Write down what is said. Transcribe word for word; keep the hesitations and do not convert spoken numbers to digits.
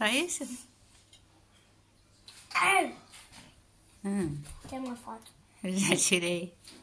Só isso? Ah, Hum, tem uma foto. eu já tirei.